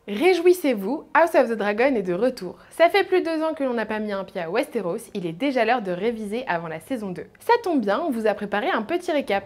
Réjouissez-vous, House of the Dragon est de retour. Ça fait plus de 2 ans que l'on n'a pas mis un pied à Westeros, il est déjà l'heure de réviser avant la saison 2. Ça tombe bien, on vous a préparé un petit récap.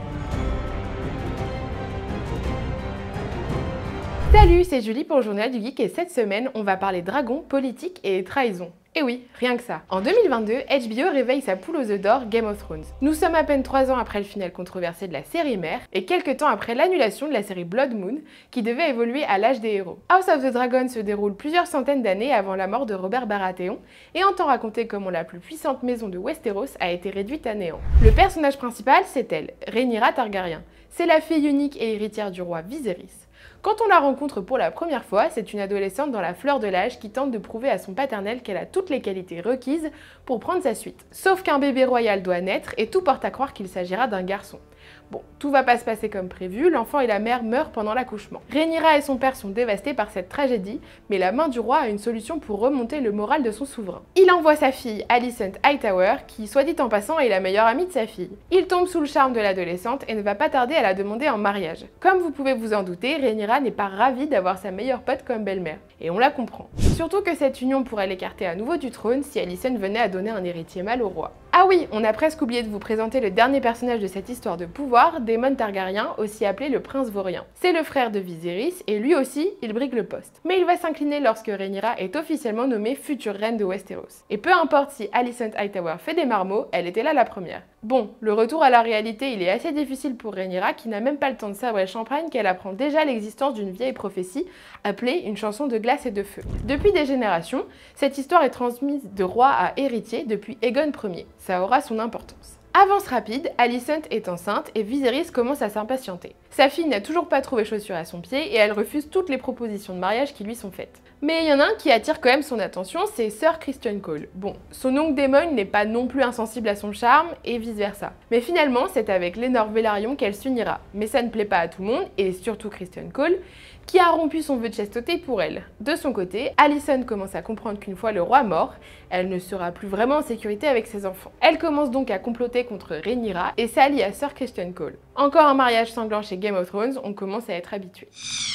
Salut, c'est Julie pour le Journal du Geek et cette semaine, on va parler dragons, politique et trahison. Et oui, rien que ça. En 2022, HBO réveille sa poule aux œufs d'or Game of Thrones. Nous sommes à peine 3 ans après le final controversé de la série mère et quelques temps après l'annulation de la série Blood Moon qui devait évoluer à l'âge des héros. House of the Dragon se déroule plusieurs centaines d'années avant la mort de Robert Baratheon et entend raconter comment la plus puissante maison de Westeros a été réduite à néant. Le personnage principal, c'est elle, Rhaenyra Targaryen. C'est la fille unique et héritière du roi Viserys. Quand on la rencontre pour la première fois, c'est une adolescente dans la fleur de l'âge qui tente de prouver à son paternel qu'elle a toutes les qualités requises pour prendre sa suite. Sauf qu'un bébé royal doit naître et tout porte à croire qu'il s'agira d'un garçon. Bon, tout va pas se passer comme prévu, l'enfant et la mère meurent pendant l'accouchement. Rhaenyra et son père sont dévastés par cette tragédie, mais la main du roi a une solution pour remonter le moral de son souverain. Il envoie sa fille Alicent Hightower, qui, soit dit en passant, est la meilleure amie de sa fille. Il tombe sous le charme de l'adolescente et ne va pas tarder à la demander en mariage. Comme vous pouvez vous en douter, Rhaenyra n'est pas ravie d'avoir sa meilleure pote comme belle-mère, et on la comprend. Surtout que cette union pourrait l'écarter à nouveau du trône si Alicent venait à donner un héritier mâle au roi. Ah oui, on a presque oublié de vous présenter le dernier personnage de cette histoire de pouvoir, Daemon Targaryen, aussi appelé le prince vaurien. C'est le frère de Viserys et lui aussi, il brigue le poste. Mais il va s'incliner lorsque Rhaenyra est officiellement nommée future reine de Westeros. Et peu importe si Alicent Hightower fait des marmots, elle était là la première. Bon, le retour à la réalité, il est assez difficile pour Rhaenyra qui n'a même pas le temps de sabrer le champagne qu'elle apprend déjà l'existence d'une vieille prophétie appelée une chanson de glace et de feu. Depuis des générations, cette histoire est transmise de roi à héritier depuis Aegon Ier. Ça aura son importance. Avance rapide, Alicent est enceinte et Viserys commence à s'impatienter. Sa fille n'a toujours pas trouvé chaussure à son pied et elle refuse toutes les propositions de mariage qui lui sont faites. Mais il y en a un qui attire quand même son attention, c'est Sir Criston Cole. Bon, son oncle Daemon n'est pas non plus insensible à son charme et vice versa. Mais finalement, c'est avec Laenor Velaryon qu'elle s'unira. Mais ça ne plaît pas à tout le monde et surtout Criston Cole, qui a rompu son vœu de chasteté pour elle. De son côté, Alicent commence à comprendre qu'une fois le roi mort, elle ne sera plus vraiment en sécurité avec ses enfants. Elle commence donc à comploter contre Rhaenyra et s'allie à Sir Criston Cole. Encore un mariage sanglant chez Game of Thrones, on commence à être habitué.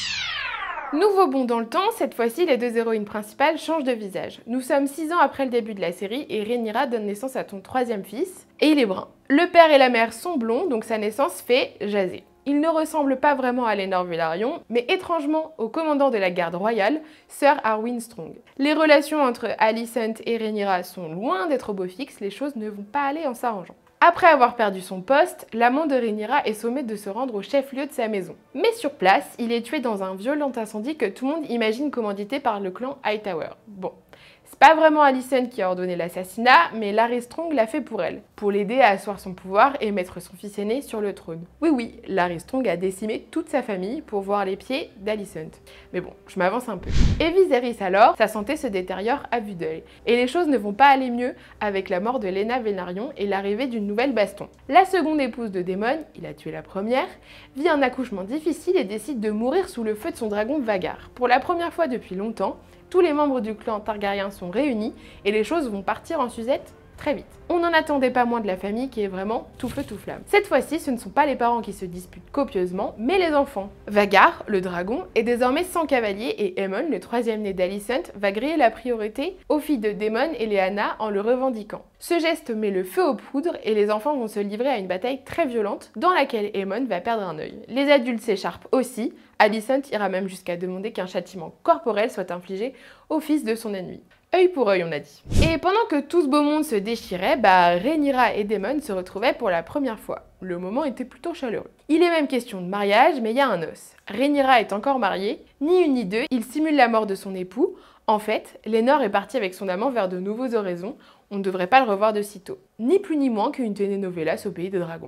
Nouveau bond dans le temps, cette fois-ci les deux héroïnes principales changent de visage. Nous sommes 6 ans après le début de la série et Rhaenyra donne naissance à son 3e fils, et il est brun. Le père et la mère sont blonds, donc sa naissance fait jaser. Il ne ressemble pas vraiment à Laenor Velaryon, mais étrangement au commandant de la garde royale, Sir Harwin Strong. Les relations entre Alicent et Rhaenyra sont loin d'être au beau fixe, les choses ne vont pas aller en s'arrangeant. Après avoir perdu son poste, l'amant de Rhaenyra est sommé de se rendre au chef-lieu de sa maison. Mais sur place, il est tué dans un violent incendie que tout le monde imagine commandité par le clan Hightower. Bon. C'est pas vraiment Alicent qui a ordonné l'assassinat, mais Larys Strong l'a fait pour elle, pour l'aider à asseoir son pouvoir et mettre son fils aîné sur le trône. Oui, Larys Strong a décimé toute sa famille pour voir les pieds d'Alicent. Mais bon, je m'avance un peu. Et Viserys alors, sa santé se détériore à vue d'œil, et les choses ne vont pas aller mieux avec la mort de Laena Velaryon et l'arrivée d'une nouvelle baston. La seconde épouse de Daemon, il a tué la première, vit un accouchement difficile et décide de mourir sous le feu de son dragon Vhagar. Pour la première fois depuis longtemps, tous les membres du clan Targaryen sont réunis et les choses vont partir en suzette très vite. On n'en attendait pas moins de la famille qui est vraiment tout feu tout flamme. Cette fois-ci, ce ne sont pas les parents qui se disputent copieusement, mais les enfants. Vhagar, le dragon, est désormais sans cavalier et Aemon, le 3e né d'Alicent, va griller la priorité aux filles de Daemon et Lyanna en le revendiquant. Ce geste met le feu aux poudres et les enfants vont se livrer à une bataille très violente dans laquelle Aemon va perdre un œil. Les adultes s'écharpent aussi, Alicent ira même jusqu'à demander qu'un châtiment corporel soit infligé au fils de son ennemi. Œil pour œil, on a dit. Et pendant que tout ce beau monde se déchirait, Rhaenyra et Daemon se retrouvaient pour la première fois. Le moment était plutôt chaleureux. Il est même question de mariage, mais il y a un os. Rhaenyra est encore mariée, ni une ni deux, il simule la mort de son époux. En fait, Laenor est partie avec son amant vers de nouveaux horizons, on ne devrait pas le revoir de sitôt. Ni plus ni moins qu'une telenovelas au pays des dragons.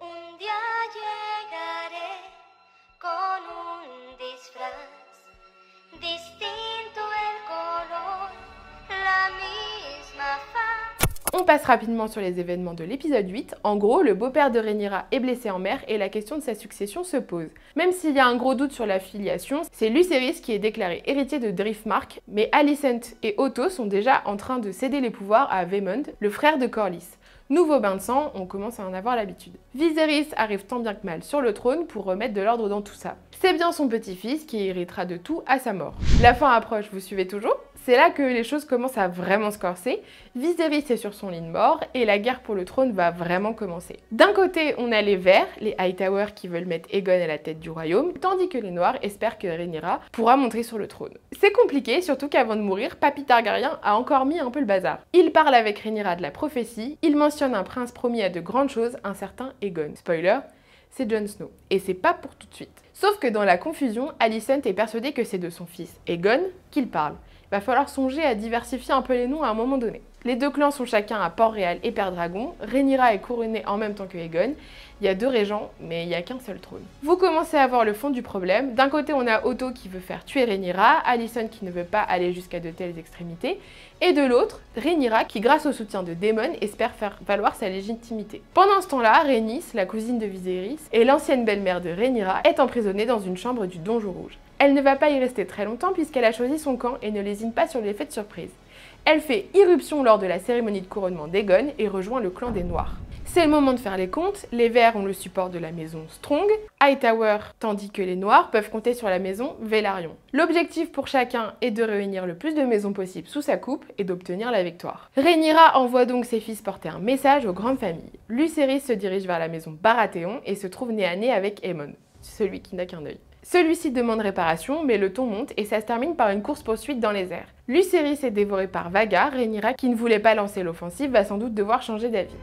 On passe rapidement sur les événements de l'épisode 8. En gros, le beau-père de Rhaenyra est blessé en mer et la question de sa succession se pose. Même s'il y a un gros doute sur la filiation, c'est Lucerys qui est déclaré héritier de Driftmark, mais Alicent et Otto sont déjà en train de céder les pouvoirs à Vaemond, le frère de Corlys. Nouveau bain de sang, on commence à en avoir l'habitude. Viserys arrive tant bien que mal sur le trône pour remettre de l'ordre dans tout ça. C'est bien son petit-fils qui héritera de tout à sa mort. La fin approche, vous suivez toujours? C'est là que les choses commencent à vraiment se corser. Viserys est sur son lit de mort et la guerre pour le trône va vraiment commencer. D'un côté, on a les Verts, les Hightower qui veulent mettre Aegon à la tête du royaume, tandis que les Noirs espèrent que Rhaenyra pourra monter sur le trône. C'est compliqué, surtout qu'avant de mourir, Papy Targaryen a encore mis un peu le bazar. Il parle avec Rhaenyra de la prophétie, il mentionne un prince promis à de grandes choses, un certain Aegon. Spoiler, c'est Jon Snow. Et c'est pas pour tout de suite. Sauf que dans la confusion, Alicent est persuadée que c'est de son fils Aegon qu'il parle. Va falloir songer à diversifier un peu les noms à un moment donné. Les deux clans sont chacun à Port-Réal et Père-Dragon. Rhaenyra est couronnée en même temps que Aegon. Il y a deux régents, mais il n'y a qu'un seul trône. Vous commencez à voir le fond du problème. D'un côté, on a Otto qui veut faire tuer Rhaenyra, Alicent qui ne veut pas aller jusqu'à de telles extrémités, et de l'autre, Rhaenyra qui, grâce au soutien de Daemon, espère faire valoir sa légitimité. Pendant ce temps-là, Rhaenys, la cousine de Viserys, et l'ancienne belle-mère de Rhaenyra, est emprisonnée dans une chambre du Donjon Rouge. Elle ne va pas y rester très longtemps puisqu'elle a choisi son camp et ne lésine pas sur l'effet de surprise. Elle fait irruption lors de la cérémonie de couronnement d'Aegon et rejoint le clan des Noirs. C'est le moment de faire les comptes, les Verts ont le support de la maison Strong, Hightower, tandis que les Noirs peuvent compter sur la maison Velaryon. L'objectif pour chacun est de réunir le plus de maisons possible sous sa coupe et d'obtenir la victoire. Rhaenyra envoie donc ses fils porter un message aux grandes familles. Lucerys se dirige vers la maison Baratheon et se trouve nez à nez avec Aemon, celui qui n'a qu'un œil. Celui-ci demande réparation, mais le ton monte et ça se termine par une course-poursuite dans les airs. Lucerys est dévoré par Vhagar, Rhaenyra, qui ne voulait pas lancer l'offensive, va sans doute devoir changer d'avis.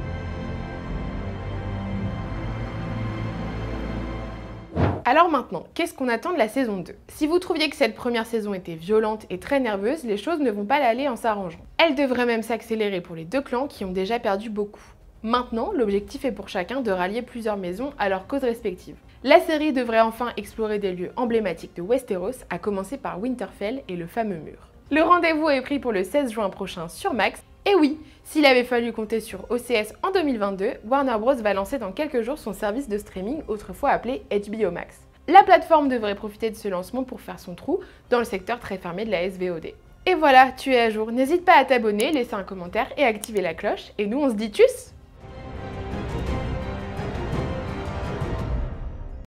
Alors maintenant, qu'est-ce qu'on attend de la saison 2? Si vous trouviez que cette première saison était violente et très nerveuse, les choses ne vont pas aller en s'arrangeant. Elle devrait même s'accélérer pour les deux clans qui ont déjà perdu beaucoup. Maintenant, l'objectif est pour chacun de rallier plusieurs maisons à leurs causes respectives. La série devrait enfin explorer des lieux emblématiques de Westeros, à commencer par Winterfell et le fameux mur. Le rendez-vous est pris pour le 16 juin prochain sur Max. Et oui, s'il avait fallu compter sur OCS en 2022, Warner Bros va lancer dans quelques jours son service de streaming, autrefois appelé HBO Max. La plateforme devrait profiter de ce lancement pour faire son trou dans le secteur très fermé de la SVOD. Et voilà, tu es à jour. N'hésite pas à t'abonner, laisser un commentaire et activer la cloche. Et nous, on se dit tchuss!